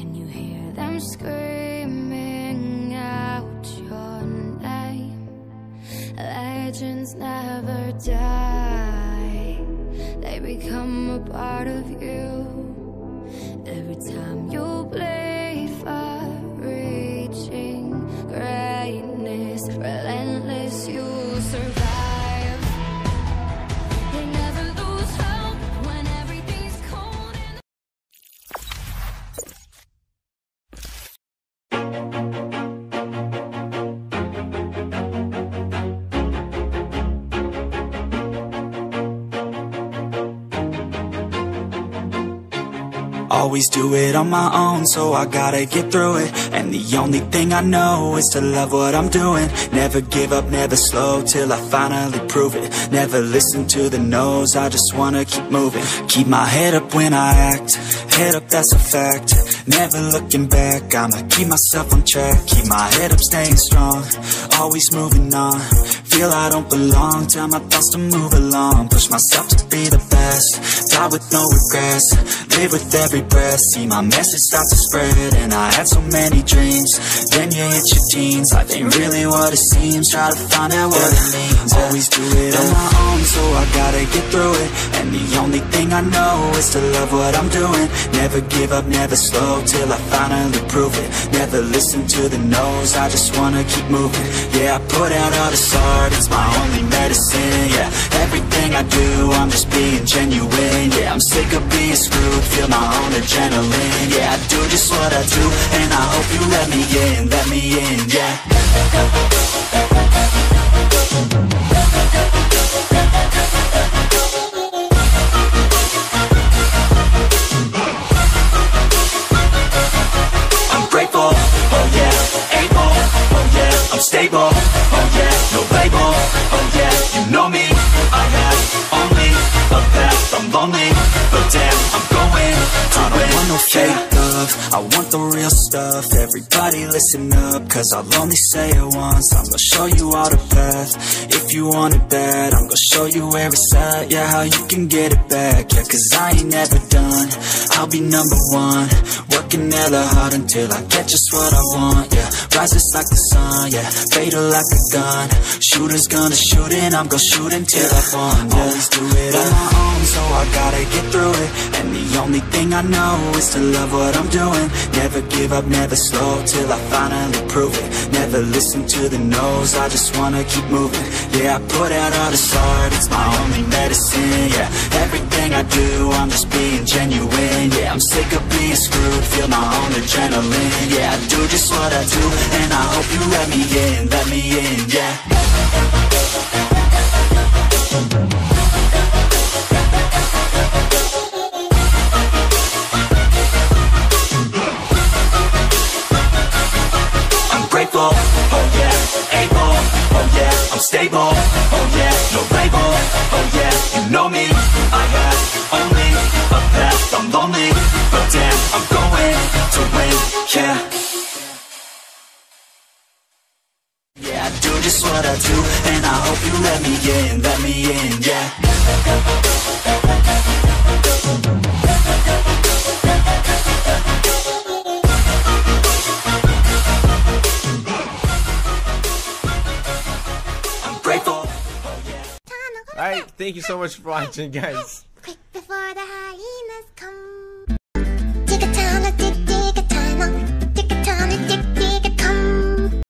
Can you hear them screaming out your name? Legends never die, they become a part of you. Every time you bleed for reaching greatness, relentless, you survive. You never lose hope when everything's cold and always do it on my own, so I gotta get through it. And the only thing I know is to love what I'm doing. Never give up, never slow, till I finally prove it. Never listen to the no's, I just wanna keep moving. Keep my head up when I act, head up, that's a fact. Never looking back, I'ma keep myself on track. Keep my head up, staying strong, always moving on. Feel I don't belong, tell my thoughts to move along. Push myself to be the best, die with no regrets. Live with every breath, see my message start to spread. And I had so many dreams, then you hit your teens. Life ain't really what it seems, try to find out what it means. Always do it on my own, so I gotta get through it. And the only thing I know is to love what I'm doing. Never give up, never slow, till I finally prove it. Never listen to the no's, I just wanna keep moving. Yeah, I put out all this art, it's my only medicine. Yeah, everything I do, I'm just being genuine. Yeah, I'm sick of being screwed, feel my own adrenaline. Yeah, I do just what I do, and I hope you let me in, yeah. I'm grateful, oh yeah, able, oh yeah, I'm stable, oh yeah, no label, oh yeah, you know me, I have only a path, I'm lonely, but damn, I'm going to win. I don't want no fake love, I want the real stuff. Everybody listen up, cause I'll only say it once. I'm gonna show you all the path, if you want it bad. I'm gonna show you where it's at, yeah, how you can get it back. Yeah, cause I ain't never done, I'll be number one. Working hella hard until I get just what I want, yeah. Rises like the sun, yeah, fatal like a gun. Shooters gonna shoot and I'm gonna shoot until I fall, yeah. Always do it on my own, so I gotta get through it. And the only thing I know is to love what I'm doing. Never give up, never slow, till I finally prove it. Never listen to the no's, I just wanna keep moving. Yeah, I put out all this art, it's my only medicine. Yeah, everything I do, I'm just being genuine. Yeah, I'm sick of being screwed, feel my own adrenaline. Yeah, I do just what I do, and I hope you let me in, yeah. Grateful, oh yeah, able, oh yeah, I'm stable, oh yeah, no label, oh yeah, you know me, I have only a path, I'm lonely, but damn, I'm going to win, yeah. Yeah, I do just what I do, and I hope you let me in, yeah. Alright, thank you so much for watching, guys. Quick before the hyenas come